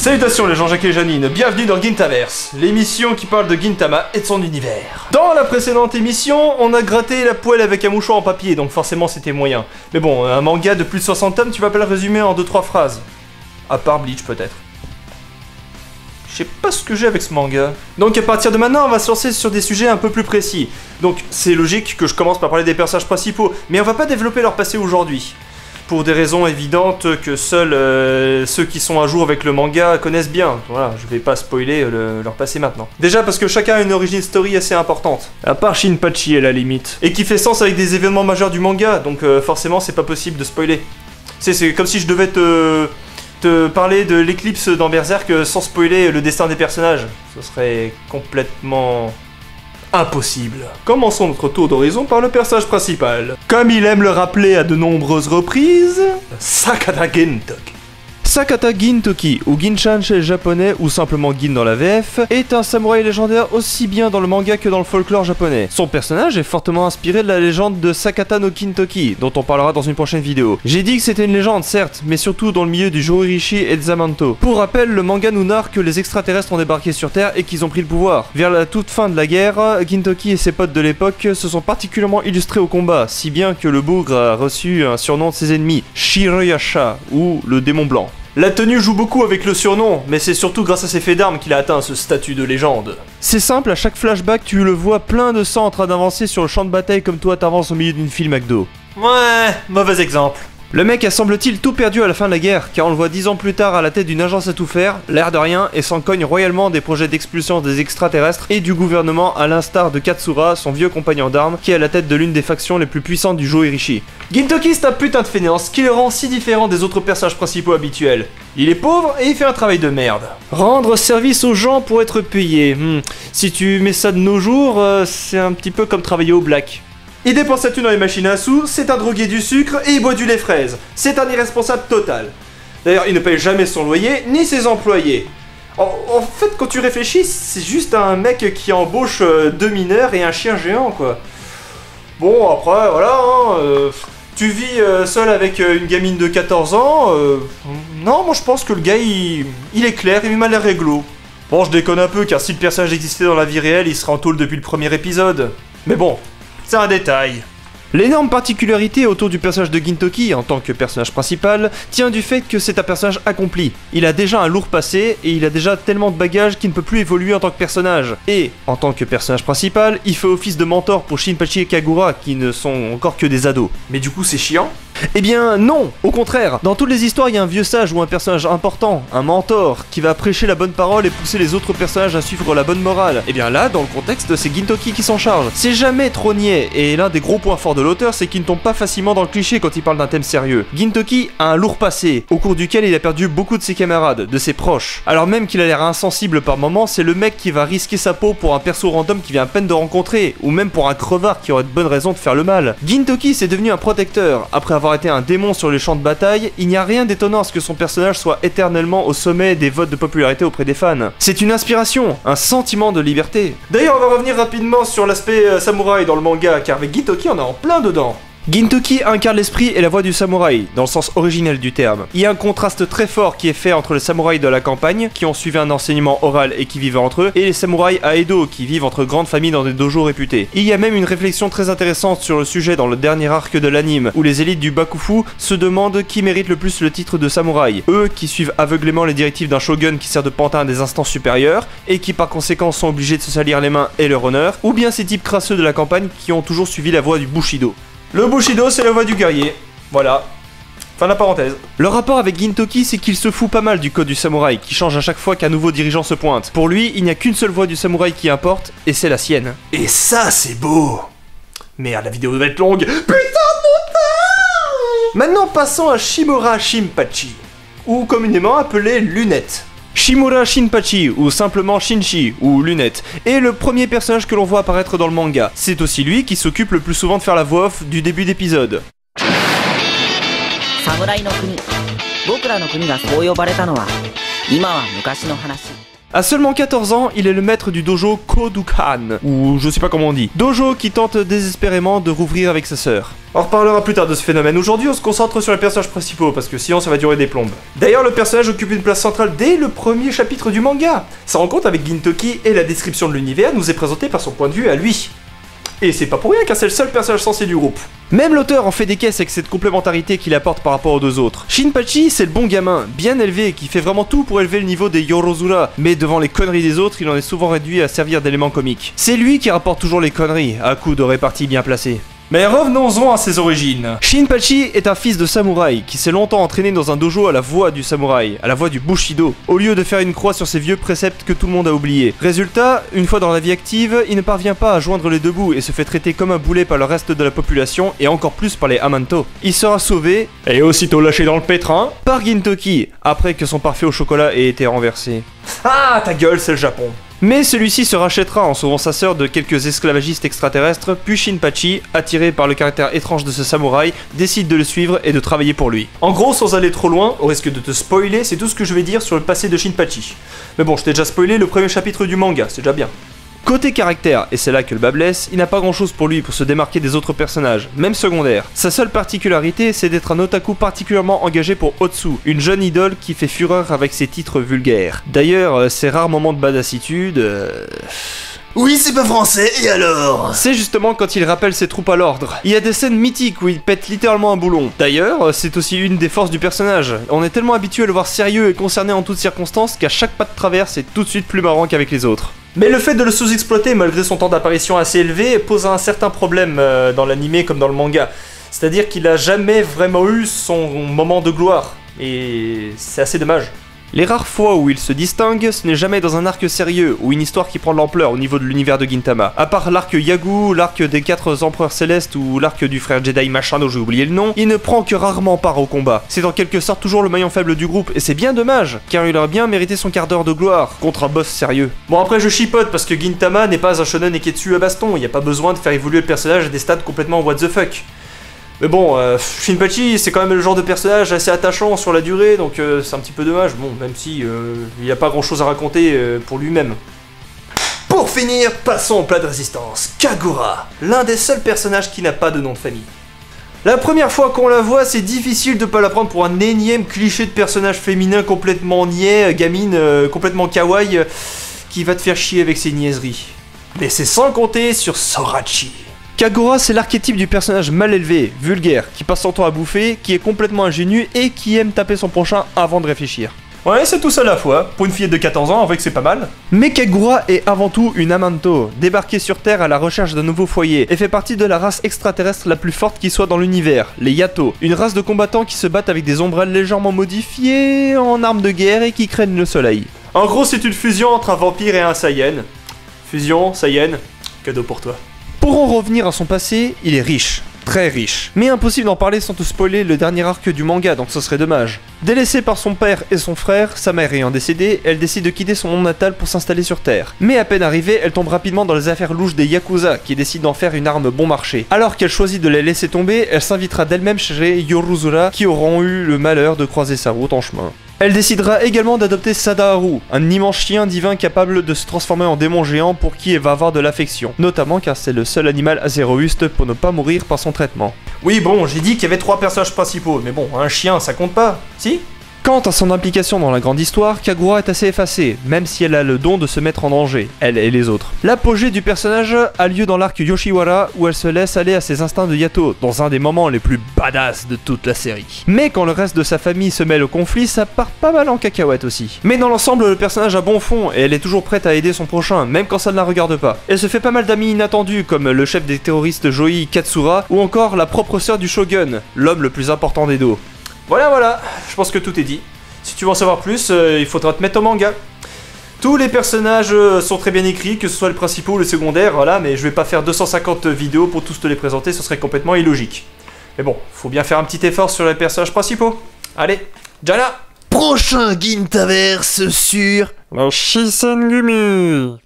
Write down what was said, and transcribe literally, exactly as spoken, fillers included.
Salutations les Jean-Jacques et Janine, bienvenue dans Gintaverse, l'émission qui parle de Gintama et de son univers. Dans la précédente émission, on a gratté la poêle avec un mouchoir en papier, donc forcément c'était moyen. Mais bon, un manga de plus de soixante tomes, tu vas pas le résumer en deux trois phrases. À part Bleach peut-être. Je sais pas ce que j'ai avec ce manga. Donc à partir de maintenant, on va se lancer sur des sujets un peu plus précis. Donc c'est logique que je commence par parler des personnages principaux, mais on va pas développer leur passé aujourd'hui. Pour des raisons évidentes que seuls euh, ceux qui sont à jour avec le manga connaissent bien. Voilà, je vais pas spoiler le, leur passé maintenant. Déjà parce que chacun a une origin story assez importante. À part Shinpachi à la limite. Et qui fait sens avec des événements majeurs du manga, donc euh, forcément c'est pas possible de spoiler. C'est, c'est comme si je devais te, te parler de l'éclipse dans Berserk sans spoiler le destin des personnages. Ce serait complètement... impossible. Commençons notre tour d'horizon par le personnage principal. Comme il aime le rappeler à de nombreuses reprises, Sakata Gintoki. Sakata Gintoki, ou Ginshan chez les japonais, ou simplement Gin dans la V F, est un samouraï légendaire aussi bien dans le manga que dans le folklore japonais. Son personnage est fortement inspiré de la légende de Sakata no Gintoki, dont on parlera dans une prochaine vidéo. J'ai dit que c'était une légende, certes, mais surtout dans le milieu du Joirishi et de Zamanto. Pour rappel, le manga nous narre que les extraterrestres ont débarqué sur Terre et qu'ils ont pris le pouvoir. Vers la toute fin de la guerre, Gintoki et ses potes de l'époque se sont particulièrement illustrés au combat, si bien que le bougre a reçu un surnom de ses ennemis, Shiroyasha, ou le démon blanc. La tenue joue beaucoup avec le surnom, mais c'est surtout grâce à ses faits d'armes qu'il a atteint ce statut de légende. C'est simple, à chaque flashback, tu le vois plein de sang en train d'avancer sur le champ de bataille comme toi t'avances au milieu d'une file McDo. Ouais, mauvais exemple. Le mec a semble-t-il tout perdu à la fin de la guerre, car on le voit dix ans plus tard à la tête d'une agence à tout faire, l'air de rien, et s'en cogne royalement des projets d'expulsion des extraterrestres et du gouvernement à l'instar de Katsura, son vieux compagnon d'armes, qui est à la tête de l'une des factions les plus puissantes du Joirishi. Gintoki c'est un putain de fainéant, ce qui le rend si différent des autres personnages principaux habituels. Il est pauvre et il fait un travail de merde. Rendre service aux gens pour être payé, hmm. Si tu mets ça de nos jours, euh, c'est un petit peu comme travailler au black. Il dépense sa thune dans les machines à sous, c'est un drogué du sucre et il boit du lait fraise. C'est un irresponsable total. D'ailleurs, il ne paye jamais son loyer, ni ses employés. En, en fait, quand tu réfléchis, c'est juste un mec qui embauche euh, deux mineurs et un chien géant, quoi. Bon, après, voilà, hein, euh, tu vis euh, seul avec euh, une gamine de quatorze ans, euh, non, moi je pense que le gars, il, il est clair, il m'a l'air réglo. Bon, je déconne un peu, car si le personnage existait dans la vie réelle, il serait en tôle depuis le premier épisode. Mais bon... c'est un détail. L'énorme particularité autour du personnage de Gintoki, en tant que personnage principal, tient du fait que c'est un personnage accompli. Il a déjà un lourd passé, et il a déjà tellement de bagages qu'il ne peut plus évoluer en tant que personnage. Et, en tant que personnage principal, il fait office de mentor pour Shinpachi et Kagura, qui ne sont encore que des ados. Mais du coup c'est chiant ? Eh bien non, au contraire. Dans toutes les histoires, il y a un vieux sage ou un personnage important, un mentor, qui va prêcher la bonne parole et pousser les autres personnages à suivre la bonne morale. Eh bien là, dans le contexte, c'est Gintoki qui s'en charge. C'est jamais trop niais, et l'un des gros points forts de l'auteur, c'est qu'il ne tombe pas facilement dans le cliché quand il parle d'un thème sérieux. Gintoki a un lourd passé, au cours duquel il a perdu beaucoup de ses camarades, de ses proches. Alors même qu'il a l'air insensible par moments, c'est le mec qui va risquer sa peau pour un perso random qu'il vient à peine de rencontrer, ou même pour un crevard qui aurait de bonnes raisons de faire le mal. Gintoki s'est devenu un protecteur, après avoir été un démon sur les champs de bataille, il n'y a rien d'étonnant à ce que son personnage soit éternellement au sommet des votes de popularité auprès des fans. C'est une inspiration, un sentiment de liberté. D'ailleurs, on va revenir rapidement sur l'aspect euh, samouraï dans le manga, car avec Gintoki, on est en plein dedans. Gintoki incarne l'esprit et la voix du samouraï, dans le sens originel du terme. Il y a un contraste très fort qui est fait entre les samouraïs de la campagne, qui ont suivi un enseignement oral et qui vivent entre eux, et les samouraïs à Edo, qui vivent entre grandes familles dans des dojos réputés. Il y a même une réflexion très intéressante sur le sujet dans le dernier arc de l'anime, où les élites du Bakufu se demandent qui mérite le plus le titre de samouraï. Eux qui suivent aveuglément les directives d'un shogun qui sert de pantin à des instances supérieures, et qui par conséquent sont obligés de se salir les mains et leur honneur, ou bien ces types crasseux de la campagne qui ont toujours suivi la voie du Bushido. Le Bushido, c'est la voie du guerrier. Voilà. Fin de la parenthèse. Le rapport avec Gintoki, c'est qu'il se fout pas mal du code du samouraï, qui change à chaque fois qu'un nouveau dirigeant se pointe. Pour lui, il n'y a qu'une seule voie du samouraï qui importe, et c'est la sienne. Et ça, c'est beau. Merde, la vidéo devait être longue. Putain de montage. Maintenant, passons à Shimura Shinpachi, ou communément appelé Lunette. Shimura Shinpachi, ou simplement Shinchi, ou Lunette, est le premier personnage que l'on voit apparaître dans le manga. C'est aussi lui qui s'occupe le plus souvent de faire la voix off du début d'épisode. À seulement quatorze ans, il est le maître du dojo Kodokan, ou je sais pas comment on dit. Dojo qui tente désespérément de rouvrir avec sa sœur. On reparlera plus tard de ce phénomène. Aujourd'hui, on se concentre sur les personnages principaux, parce que sinon ça va durer des plombes. D'ailleurs, le personnage occupe une place centrale dès le premier chapitre du manga. Sa rencontre avec Gintoki et la description de l'univers nous est présentée par son point de vue à lui. Et c'est pas pour rien car c'est le seul personnage sensé du groupe. Même l'auteur en fait des caisses avec cette complémentarité qu'il apporte par rapport aux deux autres. Shinpachi, c'est le bon gamin, bien élevé, qui fait vraiment tout pour élever le niveau des Yorozuna, mais devant les conneries des autres, il en est souvent réduit à servir d'élément comique. C'est lui qui rapporte toujours les conneries, à coups de réparties bien placées. Mais revenons-en à ses origines. Shinpachi est un fils de samouraï qui s'est longtemps entraîné dans un dojo à la voie du samouraï, à la voie du Bushido, au lieu de faire une croix sur ses vieux préceptes que tout le monde a oubliés. Résultat, une fois dans la vie active, il ne parvient pas à joindre les deux bouts et se fait traiter comme un boulet par le reste de la population et encore plus par les Amanto. Il sera sauvé, et aussitôt lâché dans le pétrin, par Gintoki, après que son parfait au chocolat ait été renversé. Ah, ta gueule, c'est le Japon. Mais celui-ci se rachètera en sauvant sa sœur de quelques esclavagistes extraterrestres, puis Shinpachi, attiré par le caractère étrange de ce samouraï, décide de le suivre et de travailler pour lui. En gros, sans aller trop loin, au risque de te spoiler, c'est tout ce que je vais dire sur le passé de Shinpachi. Mais bon, je t'ai déjà spoilé le premier chapitre du manga, c'est déjà bien. Côté caractère, et c'est là que le bas blesse, il n'a pas grand chose pour lui pour se démarquer des autres personnages, même secondaires. Sa seule particularité, c'est d'être un otaku particulièrement engagé pour Otsu, une jeune idole qui fait fureur avec ses titres vulgaires. D'ailleurs, ses rares moments de badassitude... Euh... Oui, c'est pas français, et alors? C'est justement quand il rappelle ses troupes à l'ordre. Il y a des scènes mythiques où il pète littéralement un boulon. D'ailleurs, c'est aussi une des forces du personnage. On est tellement habitué à le voir sérieux et concerné en toutes circonstances qu'à chaque pas de travers, c'est tout de suite plus marrant qu'avec les autres. Mais le fait de le sous-exploiter malgré son temps d'apparition assez élevé pose un certain problème euh, dans l'anime comme dans le manga. C'est-à-dire qu'il a jamais vraiment eu son moment de gloire. Et c'est assez dommage. Les rares fois où il se distingue, ce n'est jamais dans un arc sérieux ou une histoire qui prend de l'ampleur au niveau de l'univers de Gintama. À part l'arc Yagu, l'arc des quatre empereurs célestes ou l'arc du frère Jedi machin dont j'ai oublié le nom, il ne prend que rarement part au combat. C'est en quelque sorte toujours le maillon faible du groupe et c'est bien dommage, car il aurait bien mérité son quart d'heure de gloire contre un boss sérieux. Bon après je chipote parce que Gintama n'est pas un shonen neketsu à baston, il n'y a pas besoin de faire évoluer le personnage à des stades complètement what the fuck. Mais bon, euh, Shinpachi, c'est quand même le genre de personnage assez attachant sur la durée, donc euh, c'est un petit peu dommage, bon, même si euh, il n'y a pas grand chose à raconter euh, pour lui-même. Pour finir, passons au plat de résistance, Kagura, l'un des seuls personnages qui n'a pas de nom de famille. La première fois qu'on la voit, c'est difficile de pas la prendre pour un énième cliché de personnage féminin complètement niais, gamine, euh, complètement kawaii, euh, qui va te faire chier avec ses niaiseries. Mais c'est sans compter sur Sorachi. Kagura, c'est l'archétype du personnage mal élevé, vulgaire, qui passe son temps à bouffer, qui est complètement ingénu et qui aime taper son prochain avant de réfléchir. Ouais, c'est tout ça à la fois. Pour une fillette de quatorze ans, en vrai que c'est pas mal. Mais Kagura est avant tout une Amanto, débarquée sur Terre à la recherche d'un nouveau foyer, et fait partie de la race extraterrestre la plus forte qui soit dans l'univers, les Yato. Une race de combattants qui se battent avec des ombrelles légèrement modifiées en armes de guerre et qui craignent le soleil. En gros, c'est une fusion entre un vampire et un Saiyan. Fusion, Saiyan, cadeau pour toi. Pour en revenir à son passé, il est riche, très riche. Mais impossible d'en parler sans te spoiler le dernier arc du manga, donc ce serait dommage. Délaissée par son père et son frère, sa mère ayant décédé, elle décide de quitter son monde natal pour s'installer sur Terre. Mais à peine arrivée, elle tombe rapidement dans les affaires louches des Yakuza, qui décident d'en faire une arme bon marché. Alors qu'elle choisit de les laisser tomber, elle s'invitera d'elle-même chez les Yorozuna, qui auront eu le malheur de croiser sa route en chemin. Elle décidera également d'adopter Sadaharu, un immense chien divin capable de se transformer en démon géant pour qui elle va avoir de l'affection, notamment car c'est le seul animal assez robuste pour ne pas mourir par son traitement. Oui bon, j'ai dit qu'il y avait trois personnages principaux, mais bon, un chien ça compte pas, si ? Quant à son implication dans la grande histoire, Kagura est assez effacée, même si elle a le don de se mettre en danger, elle et les autres. L'apogée du personnage a lieu dans l'arc Yoshiwara, où elle se laisse aller à ses instincts de Yato, dans un des moments les plus badass de toute la série. Mais quand le reste de sa famille se mêle au conflit, ça part pas mal en cacahuète aussi. Mais dans l'ensemble, le personnage a bon fond, et elle est toujours prête à aider son prochain, même quand ça ne la regarde pas. Elle se fait pas mal d'amis inattendus, comme le chef des terroristes Joey Katsura, ou encore la propre sœur du shogun, l'homme le plus important des dos. Voilà, voilà, je pense que tout est dit. Si tu veux en savoir plus, euh, il faudra te mettre au manga. Tous les personnages euh, sont très bien écrits, que ce soit les principaux ou les secondaires, voilà, mais je vais pas faire deux cent cinquante vidéos pour tous te les présenter, ce serait complètement illogique. Mais bon, faut bien faire un petit effort sur les personnages principaux. Allez, Jana! Prochain Gintaverse sur Shisengumi.